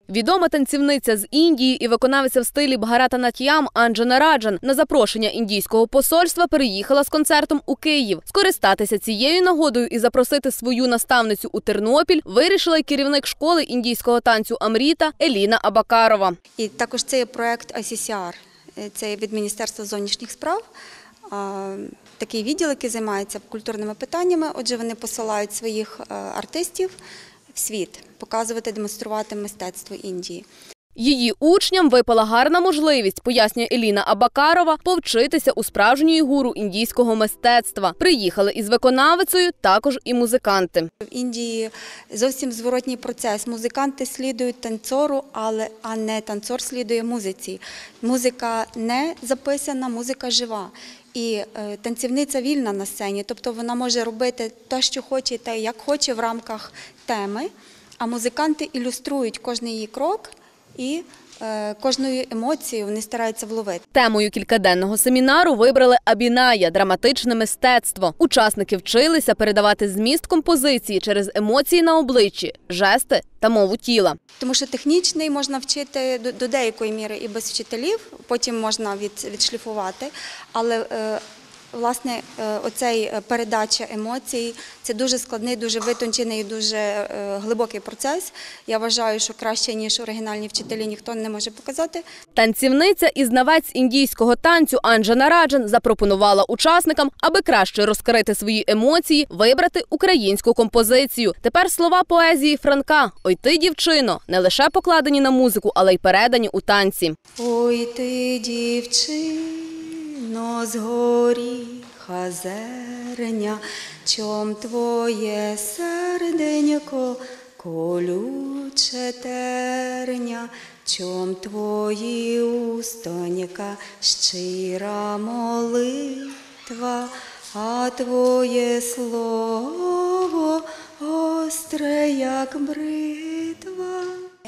Відома танцівниця з Індії і виконавиця в стилі Бхаратанатьям Анджана Раджан на запрошення індійського посольства переїхала з концертом у Київ. Скористатися цією нагодою і запросити свою наставницю у Тернопіль вирішила й керівник школи індійського танцю Амріта Еліна Абакарова. І також це є проект ICCR, це від Міністерства зовнішніх справ. Такий відділ, який займається культурними питаннями. Отже, вони посилають своїх артистів в світ, показувати, демонструвати мистецтво Індії. Її учням випала гарна можливість, пояснює Еліна Абакарова, повчитися у справжньої гуру індійського мистецтва. Приїхали із виконавицею також і музиканти. В Індії зовсім зворотній процес. Музиканти слідують танцору, а не танцор слідує музиці. Музика не записана, музика жива. І танцівниця вільна на сцені, тобто вона може робити те, що хоче, те, як хоче в рамках теми, а музиканти ілюструють кожен її крок і кожною емоцією вони стараються вловити. Темою кількаденного семінару вибрали абіная – драматичне мистецтво. Учасники вчилися передавати зміст композиції через емоції на обличчі, жести та мову тіла. Тому що технічний можна вчити до деякої міри і без вчителів, потім можна відшліфувати, але власне, оцей передача емоцій – це дуже складний, дуже витончений і дуже глибокий процес. Я вважаю, що краще, ніж оригінальні вчителі, ніхто не може показати. Танцівниця і знавець індійського танцю Анджана Раджан запропонувала учасникам, аби краще розкрити свої емоції, вибрати українську композицію. Тепер слова поезії Франка «Ой ти, дівчино» не лише покладені на музику, але й передані у танці. Ой ти, дівчино, з горіха зерня, чом твоє серденько колюче терня, чом твої устонька щира молитва, а твоє слово остре, як бритва.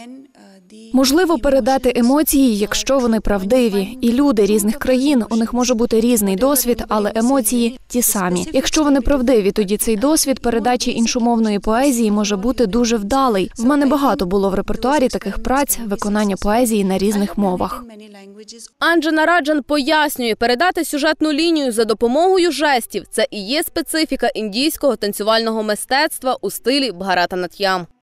Можливо передати емоції, якщо вони правдиві. І люди різних країн, у них може бути різний досвід, але емоції ті самі. Якщо вони правдиві, тоді цей досвід передачі іншомовної поезії може бути дуже вдалий. В мене багато було в репертуарі таких праць виконання поезії на різних мовах. Анджана Раджан пояснює, передати сюжетну лінію за допомогою жестів – це і є специфіка індійського танцювального мистецтва у стилі Бхаратанатьям.